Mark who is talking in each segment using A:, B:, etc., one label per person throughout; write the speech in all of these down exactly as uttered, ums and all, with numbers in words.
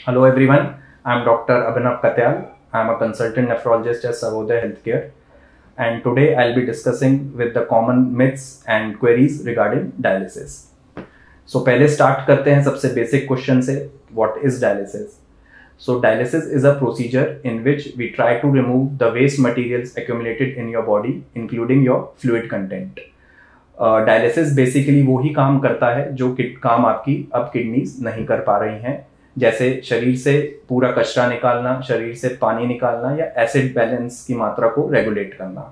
A: Hello everyone, I am Doctor Abhinav Katyal. I am a consultant nephrologist at Sarvodaya Healthcare, and today I'll be discussing with the common myths and queries regarding dialysis. So पहले start करते हैं सबसे basic question से, what is dialysis? So dialysis is a procedure in which we try to remove the waste materials accumulated in your body, including your fluid content. Dialysis uh, basically वो ही काम करता है जो काम आपकी अब किडनीज नहीं कर पा रही हैं, जैसे शरीर से पूरा कचरा निकालना, शरीर से पानी निकालना या एसिड बैलेंस की मात्रा को रेगुलेट करना।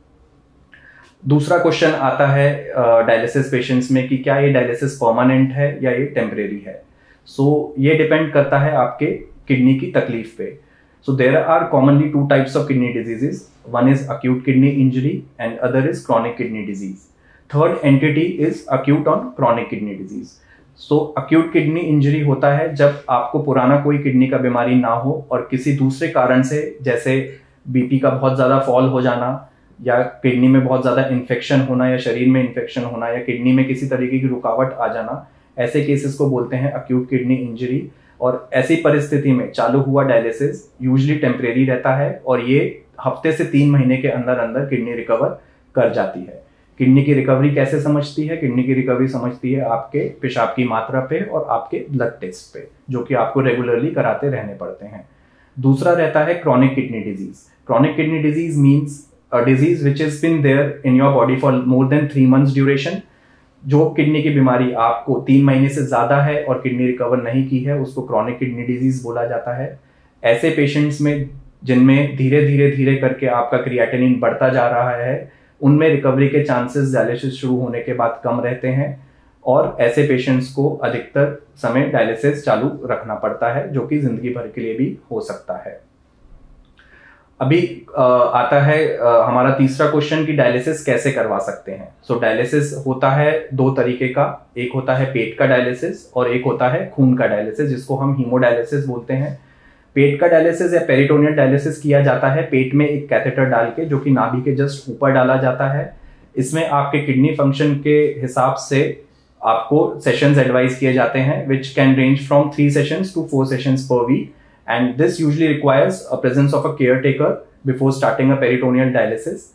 A: दूसरा क्वेश्चन आता है डायलिसिस uh, पेशेंट्स में कि क्या ये डायलिसिस परमानेंट है या ये टेम्परेरी है। सो so, ये डिपेंड करता है आपके किडनी की तकलीफ पे। So there are commonly two types of kidney diseases, one is acute kidney injury and other is chronic kidney disease. Third entity is acute on chronic kidney disease. So acute kidney injury होता है जब आपको पुराना कोई kidney का बीमारी ना हो और किसी दूसरे कारण से, जैसे बीपी का बहुत ज्यादा फॉल हो जाना या किडनी में बहुत ज्यादा इन्फेक्शन होना या शरीर में इन्फेक्शन होना या किडनी में किसी तरीके की रुकावट आ जाना, ऐसे केसेस को बोलते हैं अक्यूट किडनी इंजरी। और ऐसी परिस्थिति में चालू हुआ डायलिसिस यूजुअली टेम्परेरी रहता है और ये हफ्ते से तीन महीने के अंदर अंदर किडनी रिकवर कर जाती है। किडनी की रिकवरी कैसे समझती है? किडनी की रिकवरी समझती है आपके पेशाब की मात्रा पे और आपके ब्लड टेस्ट पे, जो कि आपको रेगुलरली कराते रहने पड़ते हैं। दूसरा रहता है chronic kidney disease. Chronic kidney disease means a disease which is been there in your body for more than three months duration. जो किडनी की बीमारी आपको तीन महीने से ज्यादा है और किडनी रिकवर नहीं की है, उसको क्रॉनिक किडनी डिजीज बोला जाता है। ऐसे पेशेंट्स में जिनमें धीरे धीरे धीरे करके आपका क्रिएटिनिन बढ़ता जा रहा है, उनमें रिकवरी के चांसेस डायलिसिस शुरू होने के बाद कम रहते हैं और ऐसे पेशेंट्स को अधिकतर समय डायलिसिस चालू रखना पड़ता है, जो कि जिंदगी भर के लिए भी हो सकता है। अभी आ, आता है आ, हमारा तीसरा क्वेश्चन कि डायलिसिस कैसे करवा सकते हैं। सो so, डायलिसिस होता है दो तरीके का, एक होता है पेट का डायलिसिस और एक होता है खून का डायलिसिस, जिसको हम हीमोडायलिसिस बोलते हैं। पेट का डायलिसिस या पेरिटोनियल डायलिसिस किया जाता है पेट में एक कैथेटर डाल के, जो कि नाभि के जस्ट ऊपर डाला जाता है। इसमें आपके किडनी फंक्शन के हिसाब से आपको सेशंस एडवाइज किए जाते हैं, which can range from three sessions to four sessions per week, and this usually requires a presence of a care taker before starting a peritoneal dialysis.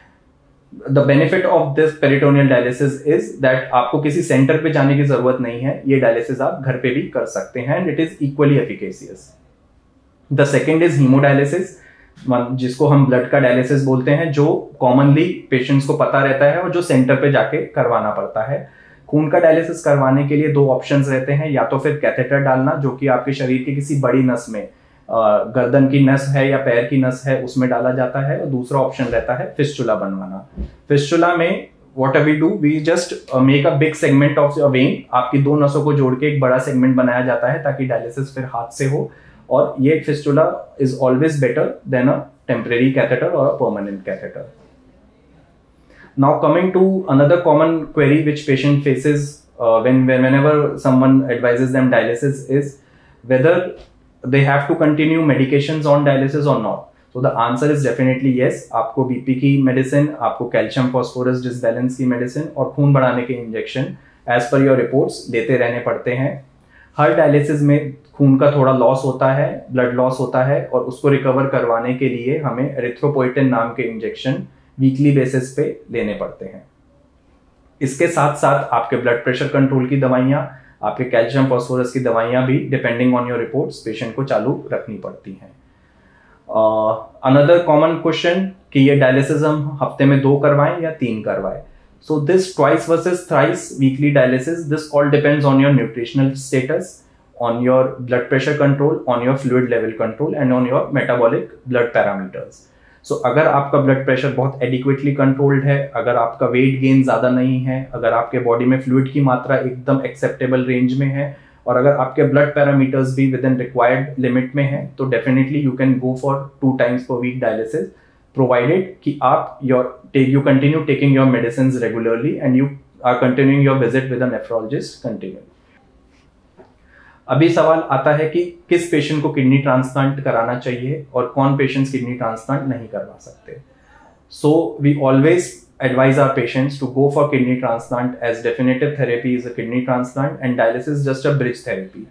A: The benefit of this peritoneal dialysis is that आपको किसी centre पे जाने की जरूरत नहीं है, ये dialysis आप घर पे भी कर सकते हैं and it is equally efficacious. The second is haemodialysis, जिसको हम ब्लड का डायलिसिस बोलते हैं, जो कॉमनली पेशेंट्स को पता रहता है और जो सेंटर पे जाके करवाना पड़ता है। खून का डायलिसिस करवाने के लिए दो ऑप्शंस रहते हैं, या तो फिर कैथेटर डालना, जो कि आपके शरीर की किसी बड़ी नस में, गर्दन की नस है या पैर की नस है, उसमें डाला जाता है, और दूसरा ऑप्शन रहता है फिस्टुला बनवाना। फिस्टुला में what we do, we just uh, make a big segment of your vein, आपकी दो नसों को जोड़ के एक बड़ा सेगमेंट बनाया जाता है ताकि डायलिसिस फिर हाथ से हो, और ये fistula is always better than a temporary catheter और a permanent catheter. Now coming to another common query which patient faces when whenever someone advises them dialysis is whether they have to continue medications on dialysis or not. So the answer is definitely yes. आपको BP की medicine, आपको calcium phosphorus disbalance की medicine और खून बढ़ाने के injection as per your reports लेते रहने पड़ते हैं। हर डायलिसिस में खून का थोड़ा लॉस होता है, ब्लड लॉस होता है, और उसको रिकवर करवाने के लिए हमें एरिथ्रोपोइटिन नाम के इंजेक्शन वीकली बेसिस पे लेने पड़ते हैं। इसके साथ साथ आपके ब्लड प्रेशर कंट्रोल की दवाइयां, आपके कैल्शियम फॉस्फोरस की दवाइयां भी depending on your reports patient को चालू रखनी पड़ती हैं। अनदर कॉमन क्वेश्चन कि ये डायलिसिस हम हफ्ते में दो करवाएं या तीन करवाएं। So this twice versus thrice weekly dialysis, this all depends on your nutritional status, on your blood pressure control, on your fluid level control and on your metabolic blood parameters. So अगर आपका blood pressure बहुत adequately controlled है, अगर आपका weight gain ज़्यादा नहीं है, अगर आपके body में fluid की मात्रा एकदम acceptable range में है, और अगर आपके blood parameters भी within required limit में है, तो definitely you can go for two times per week dialysis, provided कि आप your take you continue taking your medicines regularly and you are continuing your visit with a nephrologist continually. अभी सवाल आता है कि किस पेशेंट को किडनी ट्रांसप्लांट कराना चाहिए और कौन पेशेंट्स किडनी ट्रांसप्लांट नहीं करवा सकते। So we always advise our patients to go for kidney transplant as definitive therapy is a kidney transplant and dialysis just a bridge therapy.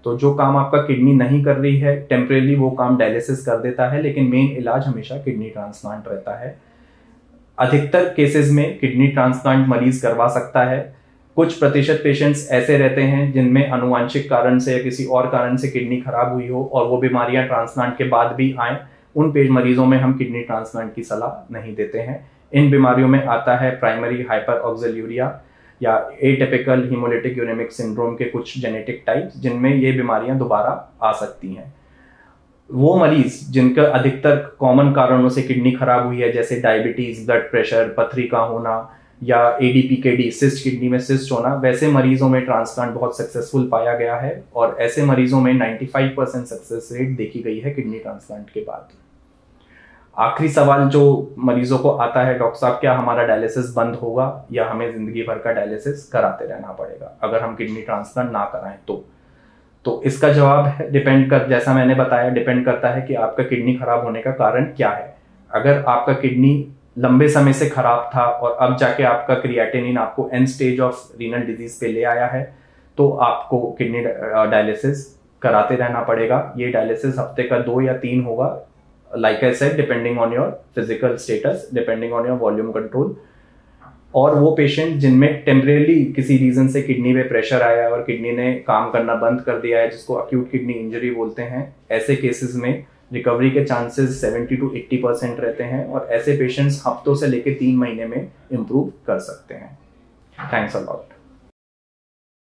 A: तो जो काम आपका किडनी नहीं कर रही है टेम्परेली वो काम डायलिसिस कर देता है, लेकिन मेन इलाज हमेशा किडनी ट्रांसप्लांट रहता है। अधिकतर केसेस में किडनी ट्रांसप्लांट मरीज करवा सकता है। कुछ प्रतिशत पेशेंट्स ऐसे रहते हैं जिनमें अनुवांशिक कारण से या किसी और कारण से किडनी खराब हुई हो और वो बीमारियां ट्रांसप्लांट के बाद भी आए, उन पेश मरीजों में हम किडनी ट्रांसप्लांट की सलाह नहीं देते हैं। इन बीमारियों में आता है प्राइमरी हाइपर ऑक्सिलूरिया या एटिपिकल हीमोलिटिक यूरेमिक सिंड्रोम के कुछ जेनेटिक टाइप्स, जिनमें ये बीमारियां दोबारा आ सकती हैं। वो मरीज जिनका अधिकतर कॉमन कारणों से किडनी खराब हुई है, जैसे डायबिटीज, ब्लड प्रेशर, पथरी का होना या एडीपीकेडी, सिस्ट, किडनी में सिस्ट होना, वैसे मरीजों में ट्रांसप्लांट बहुत सक्सेसफुल पाया गया है और ऐसे मरीजों में पचानवे परसेंट सक्सेस रेट देखी गई है किडनी ट्रांसप्लांट के बाद। आखिरी सवाल जो मरीजों को आता है, डॉक्टर साहब क्या हमारा डायलिसिस बंद होगा या हमें जिंदगी भर का डायलिसिस कराते रहना पड़ेगा अगर हम किडनी ट्रांसप्लांट ना कराएं तो तो इसका जवाब है डिपेंड कर, जैसा मैंने बताया, डिपेंड करता है कि आपका किडनी खराब होने का कारण क्या है। अगर आपका किडनी लंबे समय से खराब था और अब जाके आपका क्रिएटिनिन आपको end stage of renal disease पे ले आया है, तो आपको किडनी डायलिसिस कराते रहना पड़ेगा। ये डायलिसिस हफ्ते का दो या तीन होगा, like I said, depending on your physical status, depending on your volume control. और वो पेशेंट जिनमें टेम्परेली किसी रीजन से किडनी पे प्रेशर आया है और किडनी ने काम करना बंद कर दिया है, जिसको अक्यूट किडनी इंजरी बोलते हैं, ऐसे केसेस में रिकवरी के चांसेस सत्तर टू अस्सी परसेंट रहते हैं और ऐसे पेशेंट्स हफ्तों से लेकर तीन महीने में इम्प्रूव कर सकते हैं। Thanks a lot.